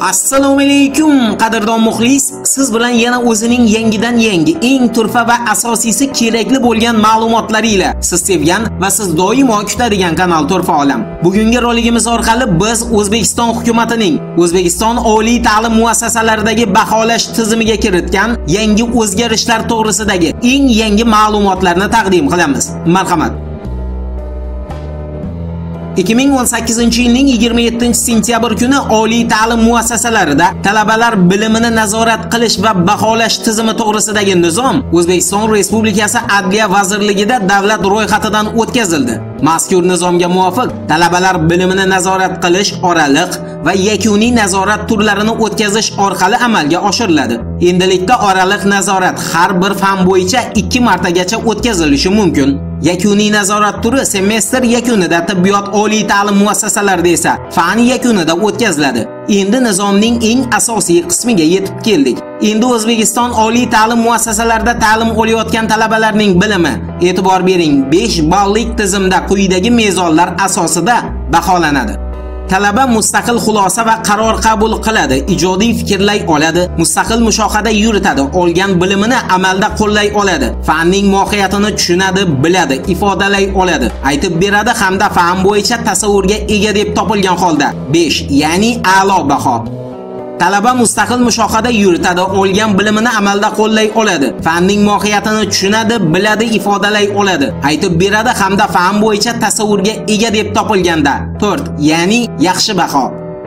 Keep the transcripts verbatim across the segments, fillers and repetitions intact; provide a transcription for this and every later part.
Assalomu alaykum qadrdon muxlis, siz bilan yana o'zining yangidan yangi, eng turfa va asosiysi kerakli bo'lgan ma'lumotlar ila siz sevgan va siz doimo kutadigan kanal Turfa olam. Bugungi roligimiz orqali biz O'zbekiston hukumatining O'zbekiston oliy ta'lim muassasalaridagi baholash tizimiga kiritgan yangi o'zgarishlar to'g'risidagi eng yangi ma'lumotlarni taqdim qilamiz. Marhamat. ikki ming o'n sakkizinchi yilning yigirma yettinchi sentyabr kuni oliy ta'lim muassasalarida talabalar bilimini nazorat qilish va baholash tizimi to'g'risidagi nizom O'zbekiston Respublikasi Adliya vazirligida davlat ro'yxatidan o'tkazildi. Mazkur nizomga muvofiq talabalar bilimini nazorat qilish oraliq va yakuniy nazorat turlarini o'tkazish orqali amalga oshiriladi. Endilikda oraliq nazorat har bir fan bo'yicha ikki martagacha o'tkazilishi mumkin. Yakuniy nazorat turi semestr yakunida, tibbiyot oliy ta'lim muassasalarida esa fan yakunida o'tkaziladi. Endi nizomning eng asosiy qismiga yetib keldik. Endi O'zbekiston oliy ta'lim muassasalarida ta'lim olayotgan talabalarning bilimi, e'tibor bering, besh ballik tizimda quyidagi mezonlar asosida baholanadi. Talaba mustaqil xulosa va qaror qabul qiladi, ijodiy fikrlay oladi, mustaqil mushohada yuritadi, olgan bilimini amalda qo'llay oladi, fanning mohiyatini tushunadi, biladi, ifodalay oladi, aytib beradi hamda fan bo'yicha tasavvurga ega deb topilgan holda besh, ya'ni a'lo baho. Talaba mustaqil mushohada yuritadi, olgan bilimini amalda qo'llay oladi, fanning mohiyatini tushunadi, biladi, ifodalay oladi, aytib beradi hamda fan bo'yicha tasavvurga ega deb topilganda to'rt, ya'ni yaxshi baho.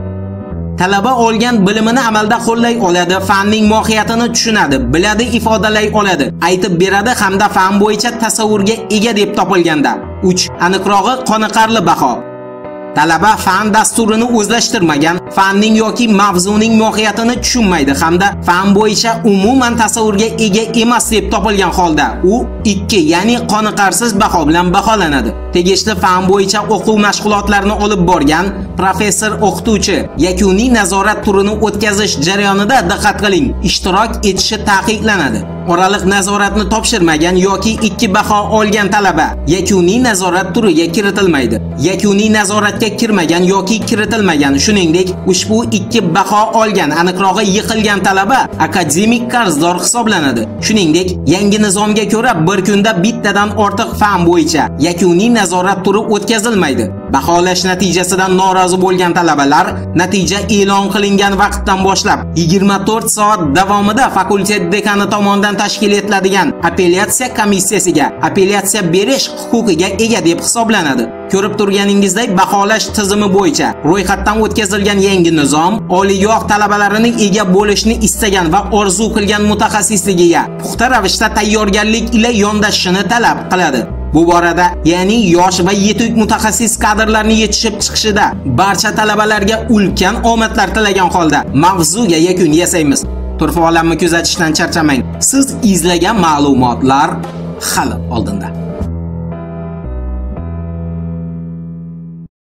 Talaba olgan bilimini amalda qo'llay oladi, fanning mohiyatini tushunadi, biladi, ifodalay oladi, aytib beradi hamda fan bo'yicha tasavvurga ega deb topilganda uch, aniqrog'i qoniqarli baho. Talaba fan dasturini o'zlashtirmagan, fanning yoki mavzuning mohiyatini tushunmaydi hamda fan bo'yicha umuman tasavvurga ega emas deb topilgan holda u ikki, ya'ni qoniqarsiz baho bilan baholanadi. Tegishli fan bo'yicha o'quv mashg'ulotlarini olib borgan professor o'qituvchi yakuniy nazorat turini o'tkazish jarayonida diqqat qiling, ishtirok etishi taqiqlanadi. Oraliq nazoratni topshirmagan yoki ikki baho olgan talaba yakuniy nazorat turiga kiritilmaydi. Yakuniy nazoratga kirmagan yoki kiritilmagan, shuningdek, ushbu ikki baho olgan, aniqrog'i yiqilgan talaba akademik qarzdor hisoblanadi. Shuningdek, yangi nizomga ko'ra bir kunda bittadan ortiq fan bo'yicha yakuniy nazorat turi o'tkazilmaydi. Baholash natijasidan norozi bo'lgan talabalar natija e'lon qilingan vaqtdan boshlab yigirma to'rt soat davomida fakultet dekani tomonidan tashkil etiladigan apellyatsiya komissiyasiga apellyatsiya berish huquqiga ega deb hisoblanadi. Ko'rib turganingizdek, baholash tizimi bo'yicha ro'yxatdan o'tkazilgan yangi nizom oliygoh talabalarining ega bo'lishni istagan va orzu qilgan mutaxassisligiga puxta ravishda tayyorgarlik ila yondashishini talab qiladi. Bu borada, ya'ni yosh va yetuk mutaxassis kadrlarni yetishib chiqishida barcha talabalarga ulkan omadlar tilagan holda mavzuga yakun yasaymiz. Turfa olamni kuzatishdan charchamang. Siz izlagan ma'lumotlar hali oldinda.